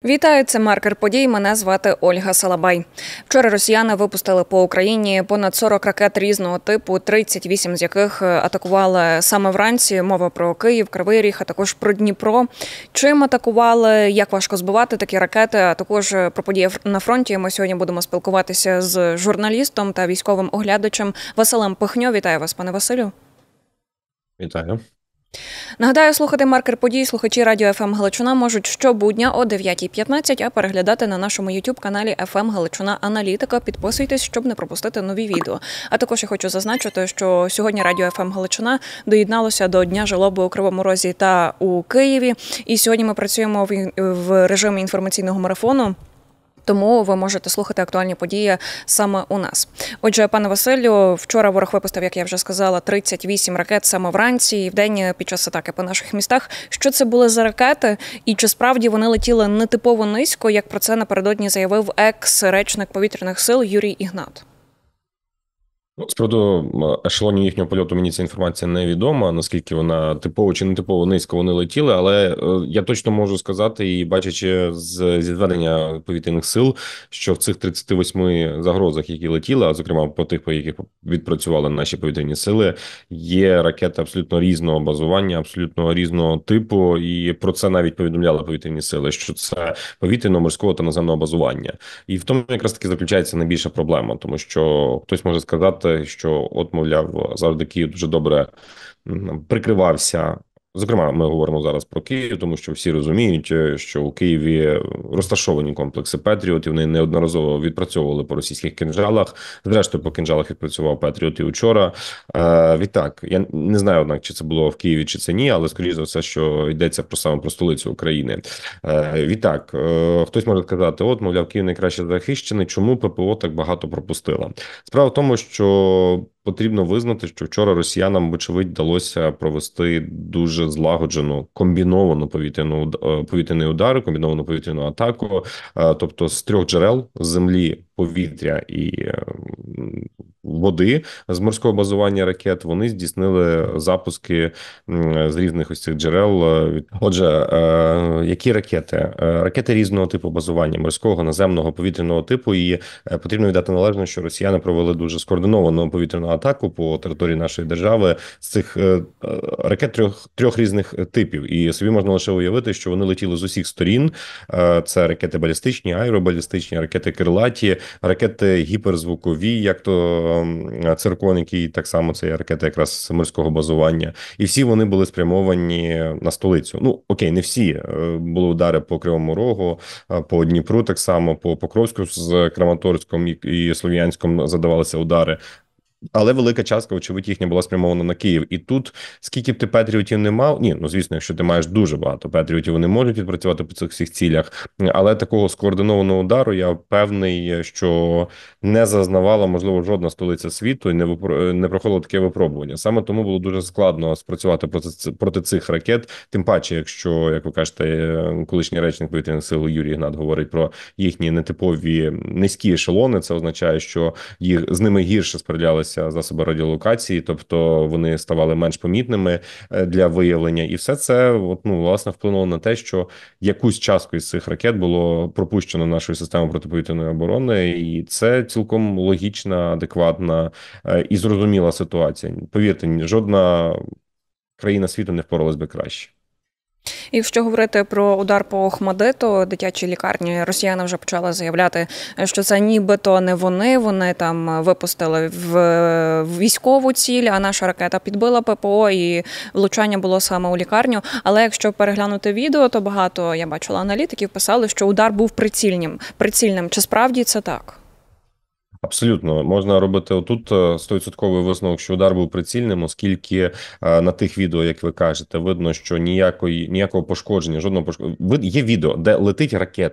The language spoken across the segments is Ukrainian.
Вітаю, це «Маркер подій». Мене звати Ольга Салабай. Вчора росіяни випустили по Україні понад 40 ракет різного типу, 38 з яких атакували саме вранці. Мова про Київ, Кривий Ріг, а також про Дніпро. Чим атакували, як важко збивати такі ракети, а також про події на фронті. Ми сьогодні будемо спілкуватися з журналістом та військовим оглядачем Василем Пихньо. Вітаю вас, пане Василю. Вітаю. Нагадаю, слухати «Маркер подій» слухачі радіо ФМ Галичина можуть щобудня о 9:15, а переглядати на нашому YouTube-каналі ФМ Галичина Аналітика. Підписуйтесь, щоб не пропустити нові відео. А також я хочу зазначити, що сьогодні радіо ФМ Галичина доєдналося до Дня жалоби у Кривому Розі та у Києві. І сьогодні ми працюємо в режимі інформаційного марафону. Тому ви можете слухати актуальні події саме у нас. Отже, пане Василю, вчора ворог випустив, як я вже сказала, 38 ракет саме вранці і вдень під час атаки по наших містах. Що це були за ракети? І чи справді вони летіли нетипово низько, як про це напередодні заявив екс-речник повітряних сил Юрій Ігнат? З приводу ешелонів їхнього польоту мені ця інформація невідома, наскільки вона типово чи нетипово низько вони летіли, але я точно можу сказати, і бачачи зі зведення повітряних сил, що в цих 38 загрозах, які летіли, а зокрема по тих, по яких відпрацювали наші повітряні сили, є ракети абсолютно різного базування, абсолютно різного типу, і про це навіть повідомляли повітряні сили, що це повітряно-морського та наземного базування. І в тому якраз таки заключається найбільша проблема, тому що хтось може сказати, що, от, мовляв, завжди Київ дуже добре прикривався. Зокрема, ми говоримо зараз про Київ, тому що всі розуміють, що у Києві розташовані комплекси «Петріот», і вони неодноразово відпрацьовували по російських кинжалах. Зрештою, по кинжалах відпрацював «Петріот» і вчора. Відтак, я не знаю, однак, чи це було в Києві, чи це ні, але, скоріше за все, що йдеться саме про столицю України. Відтак, хтось може сказати, от, мовляв, Київ найкраще захищений, чому ППО так багато пропустила? Справа в тому, що потрібно визнати, що вчора росіянам, вочевидь, вдалося провести дуже злагоджену, комбіновану повітряний удар, комбіновану повітряну атаку, тобто з трьох джерел: з землі, повітря і води, з морського базування ракет. Вони здійснили запуски з різних ось цих джерел. Отже, які ракети? Ракети різного типу базування: морського, наземного, повітряного типу. І потрібно віддати належне, що росіяни провели дуже скоординовану повітряну атаку по території нашої держави з цих ракет трьох різних типів. І собі можна лише уявити, що вони летіли з усіх сторін. Це ракети балістичні, аеробалістичні, ракети крилаті, ракети гіперзвукові, як то «Циркон», який так само це є ракети якраз морського базування. І всі вони були спрямовані на столицю. Ну, окей, не всі. Були удари по Кривому Рогу, по Дніпру так само, по Покровську з Краматорськом і Слов'янськом задавалися удари. Але велика частка, очевидь, їхня була спрямована на Київ. І тут, скільки б ти «Петріотів» не мав, звісно, якщо ти маєш дуже багато «Петріотів», вони можуть відпрацювати по цих всіх цілях, але такого скоординованого удару, я впевнений, що не зазнавала, можливо, жодна столиця світу і не проходила таке випробування. Саме тому було дуже складно спрацювати проти цих ракет, тим паче, якщо, як ви кажете, колишній речник повітряних сил Юрій Ігнат говорить про їхні нетипові низькі ешелони, це означає, що з ними гірше справлялися засоби радіолокації, тобто вони ставали менш помітними для виявлення. І все це, власне, вплинуло на те, що якусь частку із цих ракет було пропущено нашою системою протиповітряної оборони, і це цілком логічна, адекватна і зрозуміла ситуація. Повірте, жодна країна світу не впоралась би краще. І якщо говорити про удар по Охмадиту, дитячій лікарні, росіяни вже почали заявляти, що це нібито не вони там випустили в військову ціль, а наша ракета підбила ППО і влучання було саме у лікарню. Але якщо переглянути відео, то багато, я бачила, аналітиків писали, що удар був прицільним. Чи справді це так? Абсолютно. Можна робити отут 100% висновок, що удар був прицільним, оскільки на тих відео, як ви кажете, видно, що ніякого пошкодження, жодного пошкодження. Є відео, де летить ракета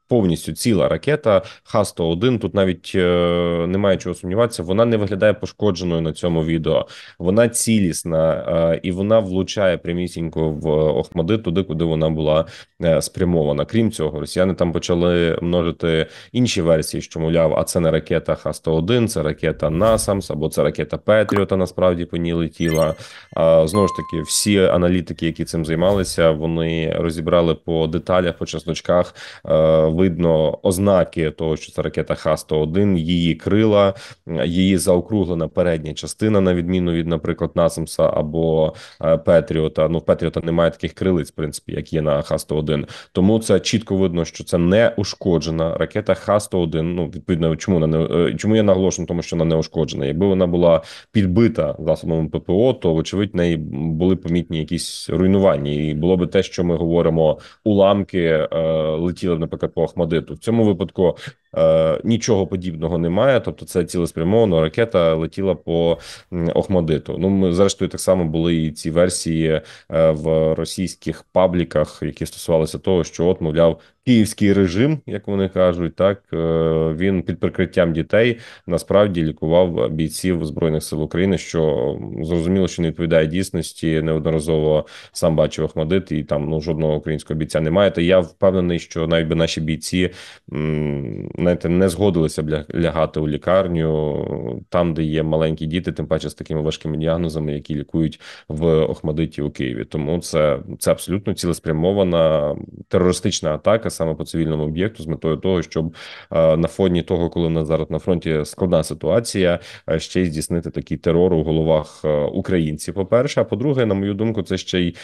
повністю ціла ракета Х-101. Тут навіть немає чого сумніватися. Вона не виглядає пошкодженою на цьому відео. Вона цілісна і вона влучає прямісінько в Охмадит, туди, куди вона була спрямована. Крім цього, росіяни там почали множити інші версії, що, мовляв, а це не ракета Х-101, це ракета «Насамс», або це ракета «Петріота», насправді по ній летіла. Знову ж таки, всі аналітики, які цим займалися, вони розібрали по деталях, по чесночках. Видно ознаки того, що це ракета Х-101, її крила, її заокруглена передня частина, на відміну від, наприклад, «Насамса» або «Петріота». Ну, в «Петріота» немає таких крилиць, в принципі, як є на Х-101. Тому це чітко видно, що це не ушкоджена ракета Х-101. Ну, відповідно, чому я наголошую на тому, що вона не ушкоджена? Якби вона була підбита засобами ППО, то, вочевидь, в неї були помітні якісь руйнування. І було би те, що ми говоримо, уламки летіли, наприклад, по Охмадиту. В цьому випадку нічого подібного немає. Тобто це цілеспрямовано ракета летіла по Охмадиту. Ну, ми, зрештою, так само були і ці версії в російських пабліках, які стосувалися того, що, от, мовляв, київський режим, як вони кажуть, так він під прикриттям дітей насправді лікував бійців Збройних сил України, що зрозуміло, що не відповідає дійсності. Неодноразово сам бачив Охмадит, і там жодного українського бійця немає. Та я впевнений, що навіть би наші бійці знаєте, не згодилися б лягати у лікарню там, де є маленькі діти, тим паче з такими важкими діагнозами, які лікують в Охмадиті у Києві. Тому це абсолютно цілеспрямована терористична атака саме по цивільному об'єкту з метою того, щоб на фоні того, коли в нас зараз на фронті складна ситуація, ще й здійснити такий терор у головах українців, по-перше. А по-друге, на мою думку, це ще й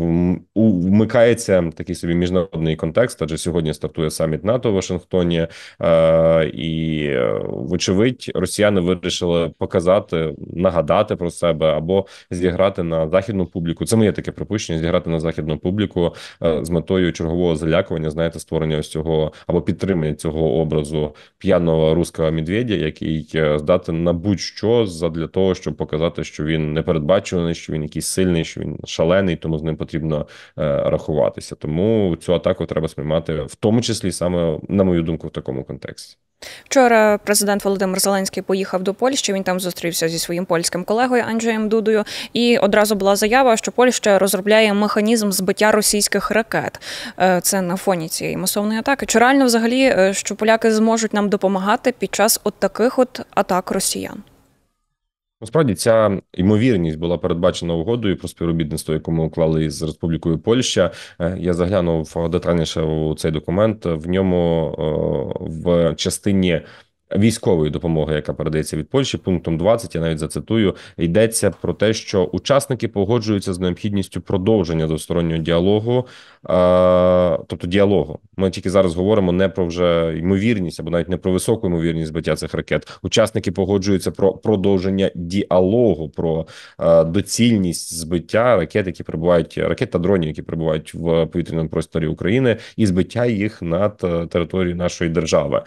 вмикається такий собі міжнародний контекст, адже сьогодні стартує саміт НАТО в Вашингтоні, і, вочевидь, росіяни вирішили показати, нагадати про себе або зіграти на західну публіку. Це моє таке припущення, зіграти на західну публіку з метою чергового залякування, знаєте, створення ось цього або підтримання цього образу п'яного руського медведя, який здатен на будь-що задля того, щоб показати, що він непередбачуваний, що він якийсь сильний, що він шалений, тому з ним потрібно рахуватися. Тому цю атаку треба сприймати, в тому числі саме, на мою думку, в такому контексті. Вчора президент Володимир Зеленський поїхав до Польщі, він там зустрівся зі своїм польським колегою Анджеєм Дудою, і одразу була заява, що Польща розробляє механізм збиття російських ракет. Це на фоні цієї масовної атаки. Чи реально взагалі, що поляки зможуть нам допомагати під час от таких от атак росіян? Насправді ця ймовірність була передбачена угодою про співробітництво, яку ми уклали із Республікою Польща. Я заглянув детальніше у цей документ. В ньому в частині військової допомоги, яка передається від Польщі, пунктом 20, я навіть зацитую, йдеться про те, що учасники погоджуються з необхідністю продовження двостороннього діалогу, тобто діалогу. Ми тільки зараз говоримо не про вже ймовірність, або навіть не про високу ймовірність збиття цих ракет. Учасники погоджуються про продовження діалогу, про доцільність збиття ракет, які перебувають, ракет та дронів, які перебувають в повітряному просторі України, і збиття їх над територією нашої держави.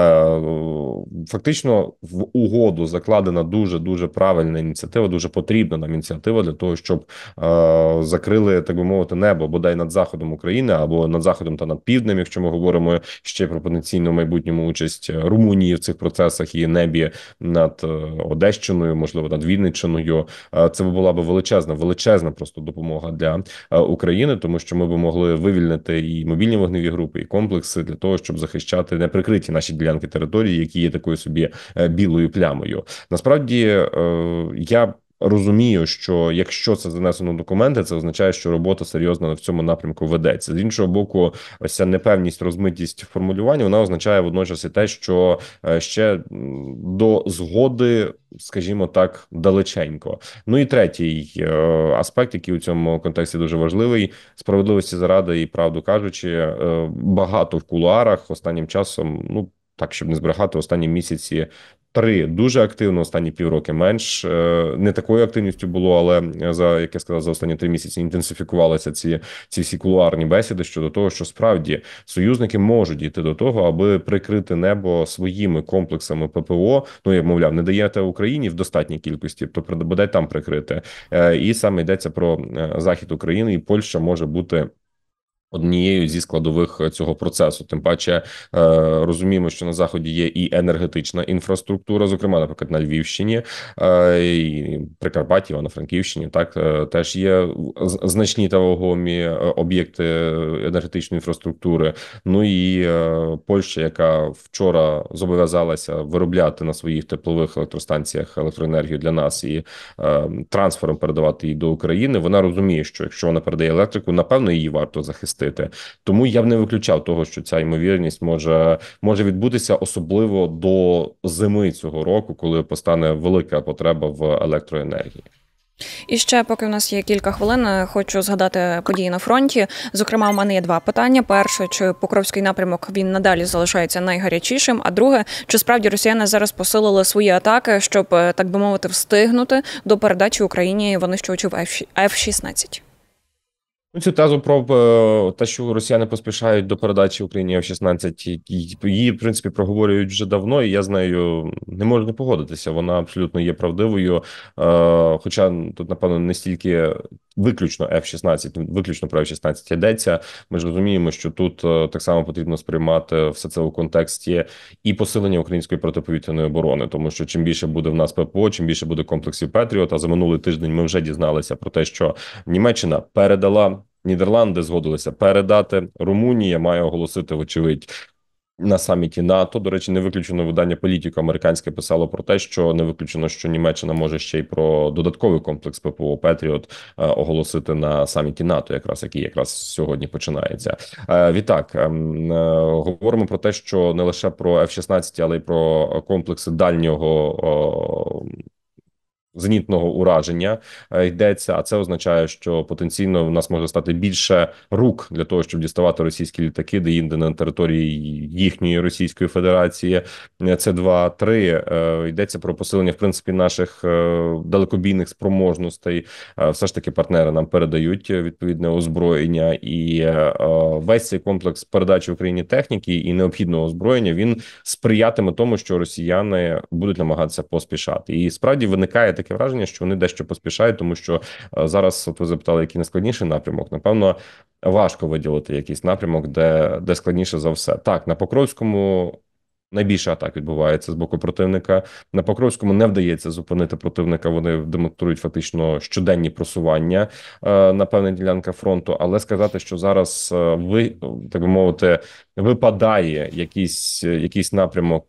Фактично в угоду закладена дуже правильна ініціатива, дуже потрібна нам ініціатива для того, щоб закрили, так би мовити, небо бодай над заходом України або над заходом та над півднем, якщо ми говоримо ще про потенційну майбутньому участь Румунії в цих процесах і небі над Одещиною, можливо, над Вінниччиною. Це була б величезна просто допомога для України, тому що ми б могли вивільнити і мобільні вогневі групи, і комплекси для того, щоб захищати неприкриті наші ділянки території, які є такою собі білою плямою. Насправді, я розумію, що якщо це занесено в документи, це означає, що робота серйозно в цьому напрямку ведеться. З іншого боку, ось ця непевність, розмитість формулювання, вона означає водночас і те, що ще до згоди, скажімо так, далеченько. Ну і третій аспект, який у цьому контексті дуже важливий, справедливості заради і правду кажучи, багато в кулуарах останнім часом, ну, так, щоб не збрехати, останні місяці 3 дуже активно, останні півроки менш. Не такою активністю було, але, як я сказав, за останні 3 місяці інтенсифікувалися ці всі кулуарні бесіди щодо того, що справді союзники можуть дійти до того, аби прикрити небо своїми комплексами ППО. Ну, я мовляв, не даєте Україні в достатній кількості, то бодай там прикрити. І саме йдеться про захід України, і Польща може бути однією зі складових цього процесу. Тим паче розуміємо, що на Заході є і енергетична інфраструктура, зокрема, наприклад, на Львівщині, і Прикарпатті, Івано-Франківщині, так, теж є значні та вагомі об'єкти енергетичної інфраструктури. Ну і Польща, яка вчора зобов'язалася виробляти на своїх теплових електростанціях електроенергію для нас і трансфером передавати її до України, вона розуміє, що якщо вона передає електрику, напевно, її варто захистити. Тому я б не виключав того, що ця ймовірність може відбутися, особливо до зими цього року, коли постане велика потреба в електроенергії. І ще, поки в нас є кілька хвилин, хочу згадати події на фронті. Зокрема, у мене є два питання. Перше, чи Покровський напрямок він надалі залишається найгарячішим? А друге, чи справді росіяни зараз посилили свої атаки, щоб, так би мовити, встигнути до передачі Україні винищувачів F-16? Цю тезу про те, що росіяни поспішають до передачі Україні F-16, її, в принципі, проговорюють вже давно, і я з нею не можу не погодитися. Вона абсолютно є правдивою, хоча тут, напевно, не стільки виключно F-16, виключно про F-16 йдеться. Ми ж розуміємо, що тут так само потрібно сприймати все це у контексті і посилення української протиповітряної оборони, тому що чим більше буде в нас ППО, чим більше буде комплексів Петріот, а за минулий тиждень ми вже дізналися про те, що Німеччина передала, Нідерланди згодилися передати, Румунія має оголосити, вочевидь, на саміті НАТО. До речі, не виключено видання «Політико» американське писало про те, що не виключено, що Німеччина може ще й про додатковий комплекс ППО «Петріот» оголосити на саміті НАТО, який якраз сьогодні починається. Відтак, говоримо про те, що не лише про F-16, але й про комплекси дальнього зенітного ураження йдеться, а це означає, що потенційно в нас може стати більше рук для того, щоб діставати російські літаки де-інде на території їхньої Російської Федерації. Це 2-3. Йдеться про посилення, в принципі, наших далекобійних спроможностей. Все ж таки партнери нам передають відповідне озброєння, і весь цей комплекс передачі Україні техніки і необхідного озброєння, він сприятиме тому, що росіяни будуть намагатися поспішати. І справді виникає таке враження, що вони дещо поспішають, тому що зараз, от ви запитали, який найскладніший напрямок, напевно, важко виділити якийсь напрямок, де складніше за все. Так, на Покровському найбільше атак відбувається з боку противника. На Покровському не вдається зупинити противника, вони демонструють фактично щоденні просування на певних ділянках фронту, але сказати, що зараз, так би мовити, випадає якийсь напрямок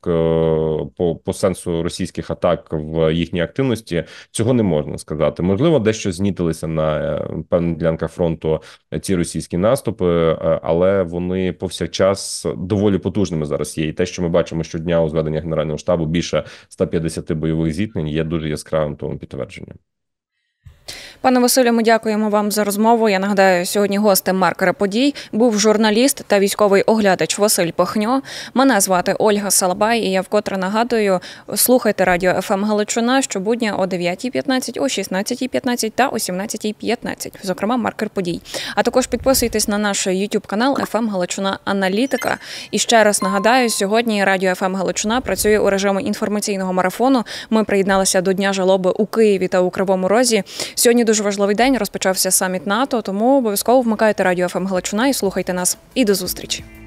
по сенсу російських атак в їхній активності, цього не можна сказати. Можливо, дещо знітилися на певних ділянках фронту ці російські наступи, але вони повсякчас доволі потужними зараз є. І те, що ми бачимо щодня у зведеннях Генерального штабу, більше 150 бойових зіткнень, є дуже яскравим тому підтвердженням. Пане Василю, ми дякуємо вам за розмову. Я нагадаю, сьогодні гостем маркера подій був журналіст та військовий оглядач Василь Пахньо. Мене звати Ольга Салабай, і я вкотре нагадую, слухайте радіо ФМ Галичина щобудня о 9:15, о 16:15 та о 17:15, зокрема маркер подій. А також підписуйтесь на наш YouTube канал ФМ Галичина Аналітика. І ще раз нагадаю, сьогодні радіо ФМ Галичина працює у режимі інформаційного марафону. Ми приєдналися до Дня жалоби у Києві та у Кривому Розі. Сьогодні дуже важливий день, розпочався саміт НАТО, тому обов'язково вмикайте радіо ФМ Галичина і слухайте нас. І до зустрічі!